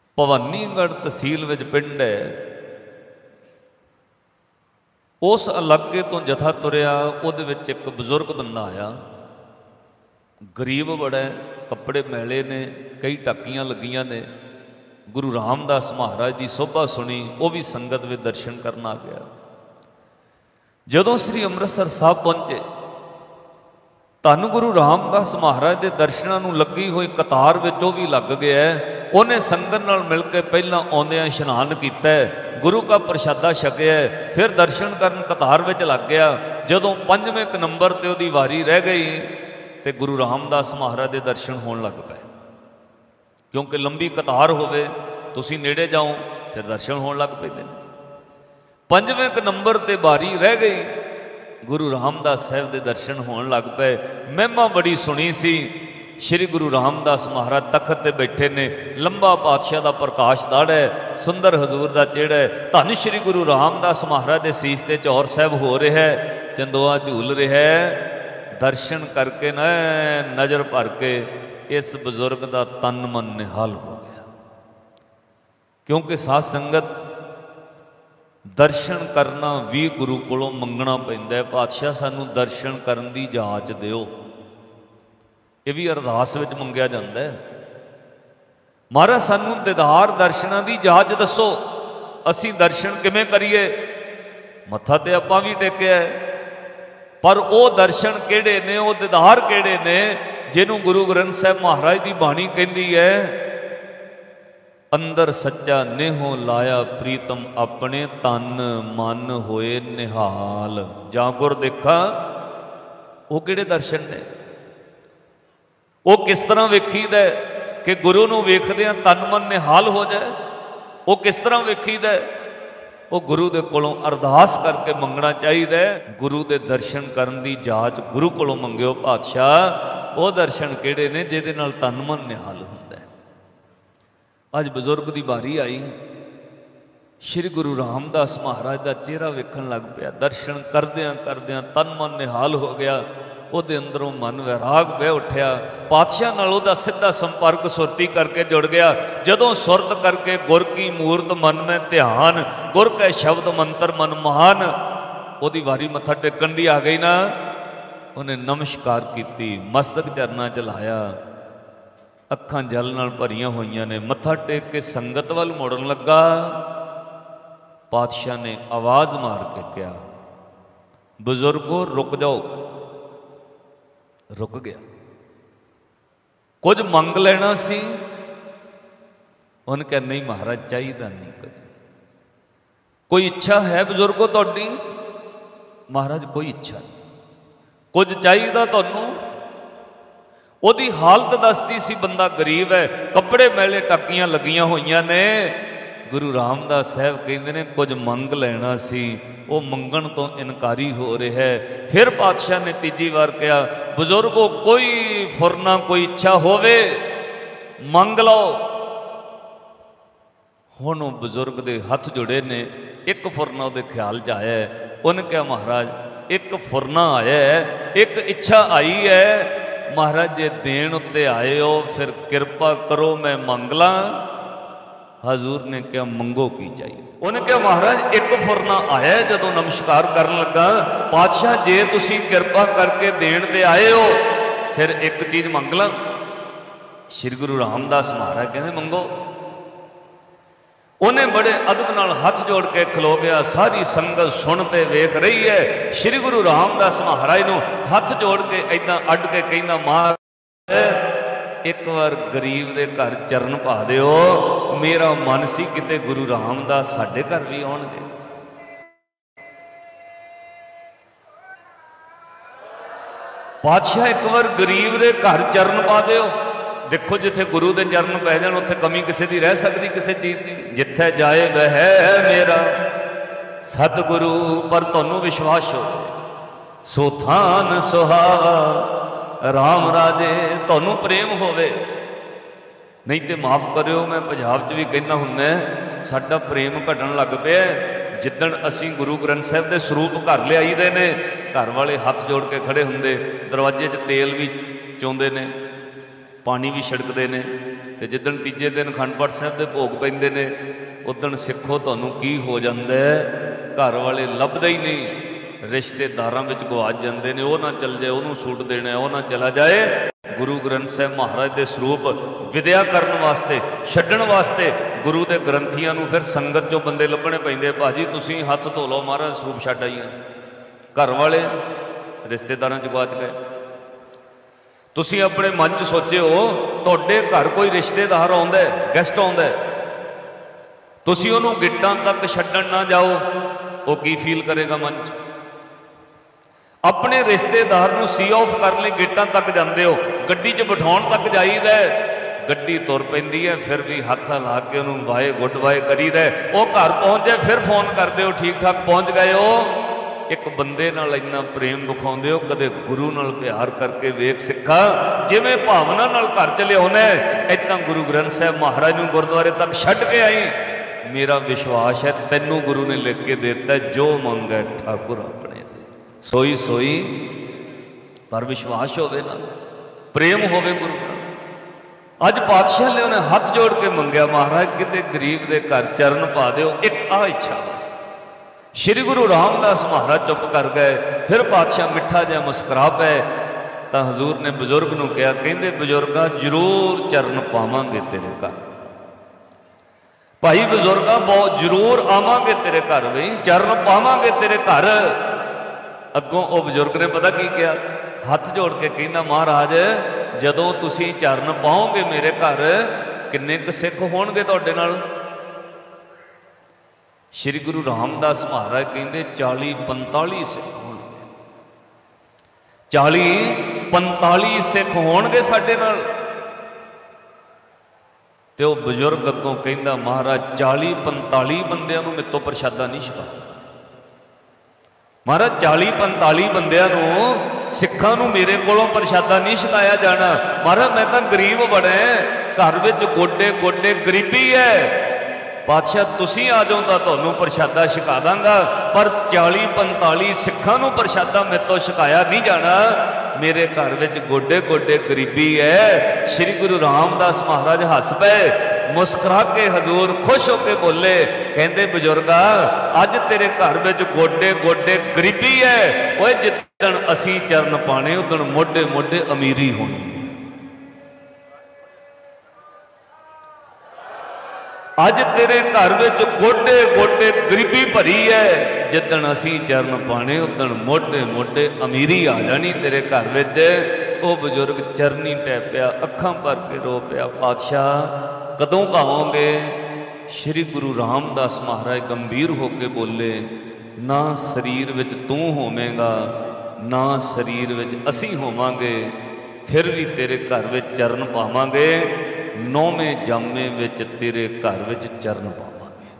ਭਵਾਨੀਗੜ੍ਹ ਤਹਿਸੀਲ ਵਿੱਚ ਪਿੰਡ ਹੈ। उस इलाके तो जथा तुरया, उहदे विच एक बजुर्ग बंदा आया, गरीब बड़ा है, कपड़े मैले ने, कई टाकियां लगियां ने। गुरु रामदास महाराज की शोभा सुनी, वो भी संगत में दर्शन करना आ गया। जदों श्री अमृतसर साहब पहुंचे, धन गुरु रामदास महाराज के दर्शनों नूं लगी हुई कतार विच वो भी लग गया है। उन्हें संगत नाल मिल के पहला आउंदियां इशनान किया, गुरु का प्रशादा छकिया, फिर दर्शन करन कतार विच लग गया। जदों 5वें नंबर ते उहदी वारी रह गई तो गुरु रामदास महाराज के दर्शन होण लग पे, क्योंकि लंबी कतार होवे, तुसीं नेड़े जाओ फिर दर्शन होण लग पैंदे ने। 5वें नंबर ते बारी रह गई, गुरु रामदास साहब के दर्शन होण लग पे। महिमा बड़ी सुनी सी। श्री गुरु रामदास महाराज तखत ते बैठे ने, लंबा पातशाह का प्रकाश दाड़ है, सुंदर हजूर का चेहरा है। धन श्री गुरु रामदास महाराज के सीस ते चौर साहब हो रहा है, चंदोआ झूल रहा है। दर्शन करके न नज़र भर के इस बजुर्ग का तन मन निहाल हो गया, क्योंकि साध संगत दर्शन करना भी गुरु कोलों मंगना पैंदा है। पातशाह सानू दर्शन करन दी जाच दिओ, ये भी अरदास विच मंगिया जाता है। महाराज सानू दीदार दर्शनां दी जाच दसो, असीं दर्शन किवें करिए। मत्था ते आपां भी टेकिया है, पर वो दर्शन किहड़े ने, वो दीदार किहड़े ने जिन्हों गुरु ग्रंथ साहब महाराज की बाणी कहती है, अंदर सच्चा नेहो लाया प्रीतम अपने तन मन होए निहाल। जां गुर देखा, वो किहड़े दर्शन ने, वो किस तरह वेखीदा कि गुरु नूं वेखदिआं तन मन निहाल हो जाए। वो किस तरह वेखीदा, वो गुरु दे कोलों अरदास करके मंगना चाहिए। गुरु दे दर्शन करन दी जाच गुरु कोलों मंगियो पातशाह। वो दर्शन किहड़े ने जिहदे नाल तन मन निहाल हुंदा है। अज बजुर्ग की बारी आई, श्री गुरु रामदास महाराज का चेहरा वेखण लग पिया। दर्शन करदिआं करदिआं तन मन निहाल हो गया। ਉਹਦੇ अंदरों मन वैराग बह उठिया। पातशाह नाल ਉਹਦਾ सीधा संपर्क सुरती करके जुड़ गया। जदों सुरत करके गुर की मूरत मन में ध्यान, गुर के शब्द मंत्र मन महान, ਉਹਦੀ वारी मत्था टेकन दी आ गई ना, उन्हें नमस्कार की, मस्तक चरना च लाया, अखां जल नाल भरियां होईयां ने। मत्था टेक के संगत वाल मुड़न लगा। पातशाह ने आवाज़ मार के कहा, बुजुर्गो रुक जाओ। रुक गया। कुछ मंग लेना सी, उन्हें कहा नहीं महाराज चाहिए नहीं कुछ। कोई इच्छा है बुजुर्गो तुहाडी? महाराज कोई इच्छा नहीं। कुछ चाहिए तुहानू? ओदी हालत दसदी सी, बंदा गरीब है, कपड़े मैले टाकियां लगियां होईयां ने। गुरु रामदास साहब कहते ने कुछ मंग लेना सी, वो मंगण तो इनकारी हो रहा है। फिर पातशाह ने तीजी बार कहा, बुजुर्गो कोई फुरना कोई इच्छा होवे मंग लो। हुण बुजुर्ग दे हथ जुड़े ने, एक फुरना उहदे ख्याल च आया है। उन्हें कहा महाराज एक फुरना आया है, एक इच्छा आई है। महाराज जे देण उत्ते आए हो फिर किरपा करो मैं मंग ला। हजूर ने क्या मंगो की चाहिए? उन्हें क्या महाराज एक फुरना आया। जदों नमस्कार करन लगा, पातशाह जे तुसी किरपा करके देण ते आए हो फिर एक चीज मंग ला। श्री गुरु रामदास महाराज कहते मंगो। उन्हें बड़े अदब नाल हाथ जोड़ के खलो गया। सारी संगत सुनते वेख रही है। श्री गुरु रामदास महाराज नूं हाथ जोड़ के इदां अड के कहंदा, महाराज एक बार गरीब दे घर चरण पा दिओ। मेरा मन सी किते गुरु रामदास साडे घर भी आउणगे। पातशाह एक बार गरीब दे घर चरण पा दिओ। देखो जिथे गुरु दे चरण पै जाण उत्थे कमी किसी दी रह सकदी, किसी चीज की। जिथे जाए वह मेरा सतगुरु, पर तुहानू विश्वास हो सो थान सुहावा राम राजे, तुहानू प्रेम होवे। नहीं तो माफ़ करियो, मैं पंजाब च भी कहना हुंदा साडा प्रेम घटन लग पिया। जिद्दण असीं गुरु ग्रंथ साहिब दे स्वरूप घर लियाई दे ने, घर वाले हथ जोड़ के खड़े हुंदे, दरवाजे च तेल भी चोंदे ने, पानी भी छिड़कते ने, तो जिदन तीजे दिन अखंड पाठ साहिब के भोग पैंदे ने उदन सिखो तुहानूं की हो जाता है, घर वाले लभदे ही नहीं, रिश्तेदारां विच गवाच जाते हैं। वह ना चल जाए, उन्होंने सूट देना, वह ना चला जाए। गुरु ग्रंथ साहिब महाराज के स्वरूप विद्या करने वास्ते, छड्डण वास्ते गुरु के ग्रंथियां नूं फिर संगत चों बंदे लभणे पैंदे। भाजी तुसीं हथ धो लो, महाराज स्वरूप छड्ड आईए। घर वाले रिश्तेदारां च गवाच गए। तुसीं अपने मन च सोचे हो तुहाडे घर कोई रिश्तेदार आउंदा है, गैसट आउंदा है, तुसीं उहनूं गिट्टां तक छड्डण ना जाओ, वो की फील करेगा मन च? अपने रिश्तेदार नूं सी ऑफ करने लई गेटां तक जांदे हो, गड्डी च बिठाउण तक जाईदा है, गड्डी तुर पैंदी है, फिर भी हथ ला के उन्होंने वाए गुड वाए करीदा है। वो घर पहुँच जाए फिर फोन करते हो ठीक ठाक पहुँच गए हो। एक बंदे नाल इन्ना प्रेम विखाउंदे हो, कदे गुरु नाल प्यार करके वेख सिखा, जिवें भावना नाल घर च लिआउणा इदां गुरु ग्रंथ साहिब महाराज नूं गुरुद्वारे तक छड्ड के आई। मेरा विश्वास है तैनूं गुरु ने लिख के देता है, जो मंगे ठाकुर अपने सोई सोई। पर विश्वास होवे ना, प्रेम होवे गुरु। अज पातशाह ने उन्हें हाथ जोड़ के मंगया, महाराज किते गरीब के घर चरण पा दो, एक आ इच्छा बस। श्री गुरु रामदास महाराज चुप कर गए। फिर पातशाह मिठा जिहा मुस्कुरा पे तो हजूर ने बजुर्ग नूं कहा, कहंदे बजुर्गा जरूर चरण पावांगे तेरे घर। भाई बजुर्गा बहुत जरूर आवांगे तेरे घर, बई चरण पावांगे तेरे घर। अगों वो बजुर्ग ने पता की किया, हथ जोड़ के कहना, महाराज जदों तुसीं चरण पाओगे मेरे घर, किन्ने क सिख होणगे तुहाडे नाल? श्री गुरु रामदास महाराज कहते 40-45 सिख होणगे, 40-45 सिख होणगे साडे नाल। ते वो बजुर्ग अगों कहंदा, महाराज 40-45 बंदियां नूं मेरे तों प्रशादा नहीं छकाया। महाराज 40-45 बंदियां नूं सिखां नूं मेरे कोलों प्रशादा नहीं छकाया जाना। महाराज मैं तां गरीब बड़ा, घर विच गोडे गोडे गरीबी है। पातशाह तुसीं आ जाओ तां तुहानूं प्रशादा छका दांगा, पर 40-45 सिखां नूं प्रशादा मेरे तों छकाया नहीं जाना। मेरे घर विच गोडे गोडे गरीबी है। श्री गुरु रामदास महाराज हस पे, मुस्कुरा के हजूर खुश होके बोले, कहते बजुर्गा अज तेरे घर में गोडे गोडे गरीबी है, वो जिदन असी चरण पाने उदन मोडे मोडे अमीरी होनी है। अज तेरे घर में गोडे गोडे गरीबी भरी है, जिदन असी चरण पाने उदन मोडे मोडे अमीरी आ जानी तेरे घर में। वो बजुर्ग चरनी टैपिया, अखां भर के रो पिया, पातशाह कदों आओगे? श्री गुरु रामदास महाराज गंभीर होके बोले, ना शरीर विच तू होवेगा, ना शरीर विच असी होवांगे, फिर भी तेरे घर विच चरण पावांगे। 9वें जामे विच तेरे घर विच चरण पावांगे।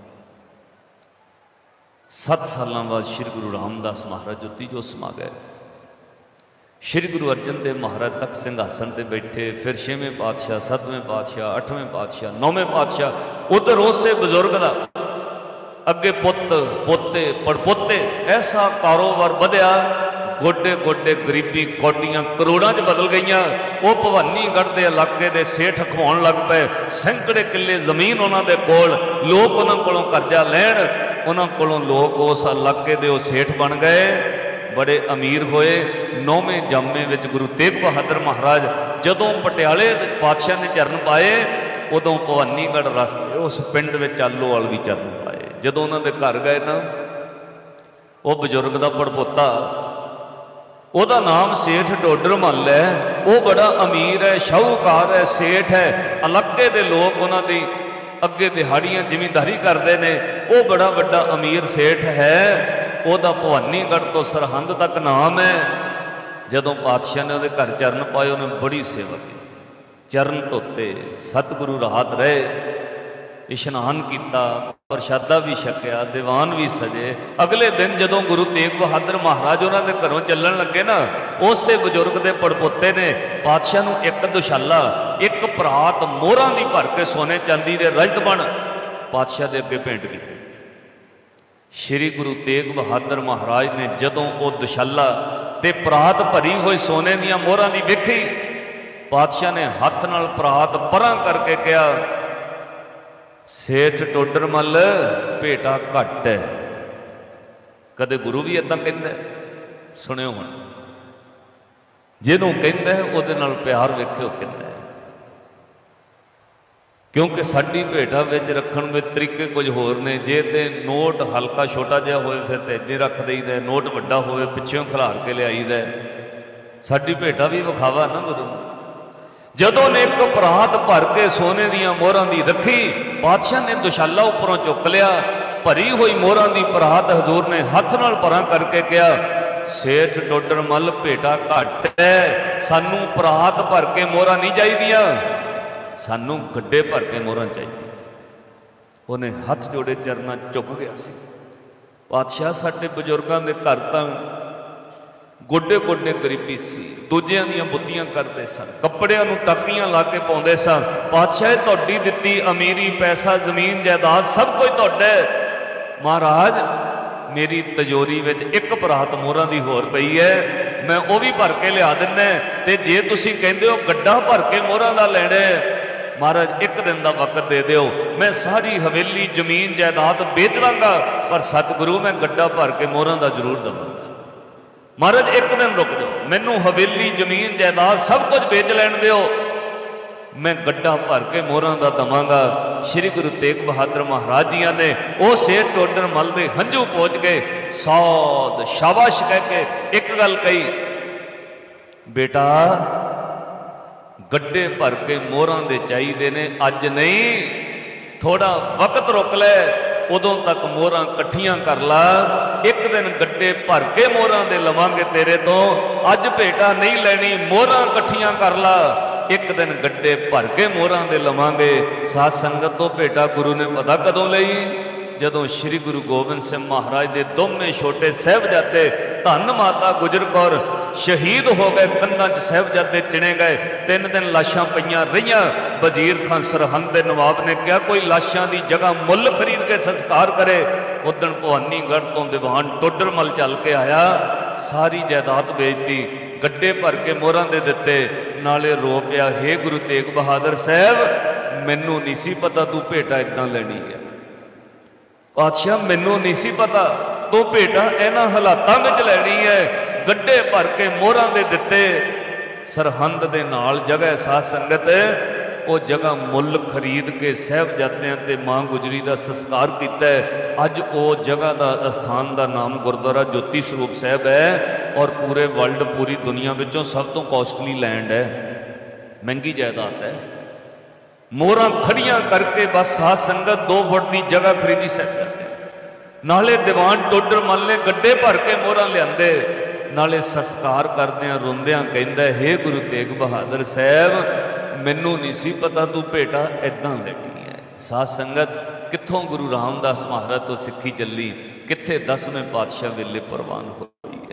7 सालों बाद श्री गुरु रामदास महाराज जो तीजो समा गए। श्री गुरु अर्जन देव महाराज तक सिंघासन पर बैठे। फिर 6वें पातशाह, 7वें पातशाह, 8वें पातशाह, 9वें पातशाह। उधर उसे बुजुर्ग का अगे पुत पोते पड़पोते, ऐसा कारोबार बढ़िया, गोडे गोडे गरीबी कौडियां करोड़ों च बदल गई। वो भवानीगढ़ के इलाके के सेठ खवाउण लग पे। सैकड़े किले जमीन उन्होंने कोल, लोग उन्होंने कोलों कर्जा लैण, उन्होंने कोलों लोग उस इलाके के सेठ बन गए, बड़े अमीर होए। 9वें जामे विच गुरु तेग बहादुर महाराज जदों पटियाले पातशाह ने चरण पाए, उदों भवानीगढ़ रस्ते उस पिंड में आलोवाल भी चरण पाए। जदों उन्होंने घर गए ना, वो बजुर्ग का पड़पोता, ਉਹਦਾ नाम सेठ डोडर मल है, वो बड़ा अमीर है, शाहूकार है, सेठ है। इलाके के लोग उन्होंने अगे दिहाड़ियां जिमींदारी करते हैं, वो बड़ा वड्डा अमीर सेठ है। ਉਹਦਾ भवानीगढ़ तो सरहंद तक नाम है। जदों पातशाह ने ਉਹਦੇ घर चरण पाए, उन्हें बड़ी सेवा की, चरण धोते, सतगुरु रात रहे, इशनान किया, प्रशादा भी छकिया, दीवान भी सजे। अगले दिन जदों गुरु तेग बहादुर महाराज उन्होंने घरों चलन लगे ना, उस बजुर्ग के पड़पोते ने पातशाह नूं एक दुशाला, एक परात मोहरां दी भर के सोने चांदी के रजत बन पातशाह के अगे भेंट की। श्री गुरु तेग बहादुर महाराज ने जदों वो दुशाला ते परात भरी हुई सोने दियां मोहरां दी वेखी, पातशाह ने हाथ नाल परात परां करके कहा, सेठ टोडर मल भेटा घट है। कदे गुरु भी इदां कहंदा, सुनियो हुण, जिहनूं कहंदा उहदे नाल प्यार वेखियो किन्ना है। क्योंकि साडी भेटा विच रखण दे तरीके कुछ होर ने। जे ते नोट हल्का छोटा जिहा होए फिर ते इदां रख दईदा, नोट वड्डा होए पिछों खिलार के लियाईदा। साडी भेटा भी विखावा ना गुरु। जदों ने एक परात भर के सोने दियां मोहरां दी रखी, पातशाह ने दुशाला उपरों चुक लिया, भरी हुई मोहरां दी परात हजूर ने हाथ नाल परां करके कहा, सेठ टोडर मल भेटा घट है, सानू परात भर के मोहरां नहीं चाहिदियां, सानू गड्डे भर के मोहरां चाहिए। उन्हें हथ जोड़े चरना झुक गया सी। पातशाह साडे बजुर्गां दे घर तां गोडे गोडे गरीबी सी, दूजियां दियां बुद्धियां करते सन, कपड़ियां नूं टाकियां ला के पाउंदे सन। पातशाह तुहाडी दित्ती अमीरी, पैसा, जमीन जायदाद सब कुछ तुहाडा है। महाराज मेरी तिजोरी विच एक परात मोहरां दी होर पई है, मैं वो भी भर के लिया दिना। ते जे तुसीं कहंदे हो गड्ढा भर के मोहरां दा लैणा है, महाराज एक दिन का वक्त दे दिओ, मैं सारी हवेली जमीन जायदाद बेच लांगा, पर सतगुरु मैं गड्ढा भर के मोहरां दा जरूर देवांगा। महाराज एक दिन रुक जाओ, मैनू हवेली जमीन जायदाद सब कुछ बेच लैण दिओ, मैं गड्ढा भर के मोहरां दा दवांगा। श्री गुरु तेग बहादुर महाराज जी ने वो सेठ टोडर मल दे हंझू पहुंच गए, सौद शाबाश कह के एक गल कही, बेटा गड्ढे भर के मोहरां दे चाहिए ने, अज नहीं, थोड़ा वक्त रुक ले, उदों तक मोहरां कट्ठियां कर ला, एक दिन गड्ढे भर के मोहरां दे लवांगे तेरे तो, अज भेटा नहीं लैनी, मोहरां कट्ठियां कर ला, एक दिन गड्ढे भर के मोहरां दे लवांगे। साध संगत तो भेटा गुरु ने पता कदों लई, जदों श्री गुरु गोबिंद सिंह महाराज दे दोवें छोटे साहिबजादे धन माता गुजर कौर शहीद हो गए, कंधां च साहिबजादे चिणे गए, 3 दिन लाशां पईयां रहीआं। वजीर खान सरहंद दे नवाब ने कहा कोई लाशां दी जगह मुੱਲ खरीद के संस्कार करे। उदण भवानीगढ़ तो दीवान टोडर मल चल के आया, सारी जायदाद बेचती, गड्ढे भर के मोहरां दे दिते, नाले रो पिया, हे गुरु तेग बहादुर साहब मैनू नहीं सी पता तू भेटा इदां लैनी है। पातशाह मैनू नहीं सी पता तू भेटा इन्हां हालातां विच लैनी है, गड्ढे भर के मोहरां दे दिते। सरहंद दे नाल जगह साध संगत वो जगह मुੱਲ खरीद के साहिबजादियां ते मां गुजरी का संस्कार किया। अज वो जगह का अस्थान का नाम गुरुद्वारा ज्योति स्वरूप साहब है, और पूरे वर्ल्ड पूरी दुनिया विचों सब तो कॉस्टली लैंड है, महंगी जायदाद है। मोहरां खड़ियां करके बस साध संगत 2 फुट की जगह खरीदी साहिबजादे, नाले दीवान टोडर मल ने गड्ढे भर के मोहरां लियाते, नाले संस्कार करदियां रोंदियां कहंदा, हे गुरु तेग बहादुर साहब मैनू नहीं सी पता तू भेटा इदां लैनी है। साध संगत कित्थों गुरु रामदास महाराज तो सिक्खी चली, कित्थे 10वें पातशाह वेले प्रवान होई है।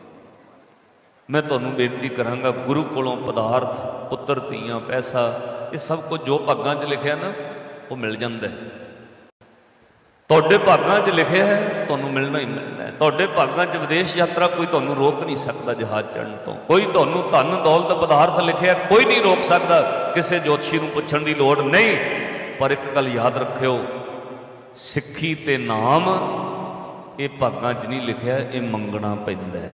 मैं तुहानूं बेनती करांगा, गुरु कोलों पदार्थ, पुत्र, धीआं, पैसा, ये सब कुछ जो भागां 'च लिखिआ ना वो मिल जांदा है। तुहाडे भागां 'च लिखिआ है, तुहानूं मिलना ही मिलना है। तुहाडे भागां 'च विदेश यात्रा कोई तुहानूं रोक नहीं सकता जहाज चढ़न तो, कोई तुहानूं धन दौलत पदार्थ लिखिआ कोई नहीं रोक सकता, किसी ज्योतिषी नूं पुछण दी लोड़ नहीं। पर एक गल याद रखिओ, सिੱਖੀ ते नाम ये भागां 'च नहीं लिखिआ, ये मंगना पैंदा है।